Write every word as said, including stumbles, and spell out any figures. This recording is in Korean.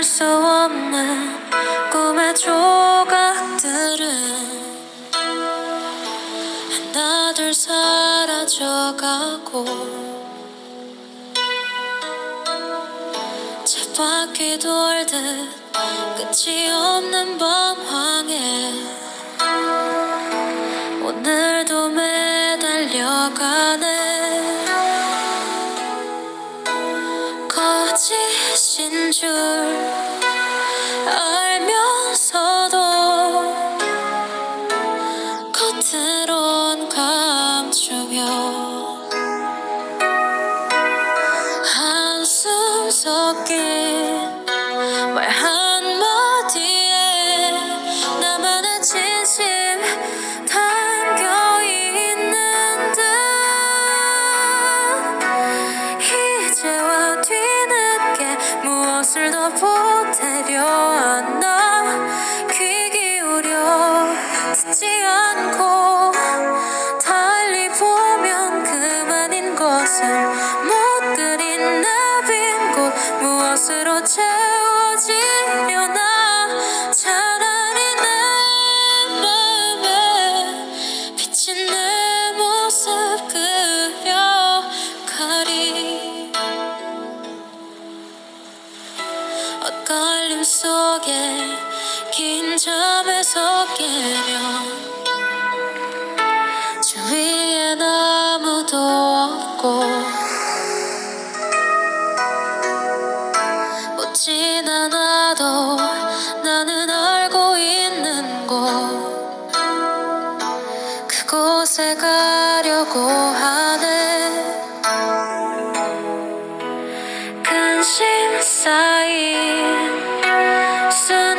수 없는 꿈의 조각들은 하나둘 사라져가고 쳇바퀴 돌듯 끝이 없는 방황에 오늘도 매달려가네. 거짓인 줄 알면서도 겉으론 감추며 한숨 섞인 말 한마디에 나만의 진심 담겨있는 듯 이제와 뒤늦게 무엇을 더 보태려 하나. 귀 기울여 듣지 않고 달리 보면 그만인 것을 못 그린 내 빈 곳 무엇으로 채워지려나. 차라리 내 맘에 비친 내 모습 그려가리. 엇갈림 속에 긴 잠에서 깨면 주위엔 아무도 없고 묻진 않아도 나는 알고 있는 곳 그곳에 가려고 하네. 근심 쌓인 순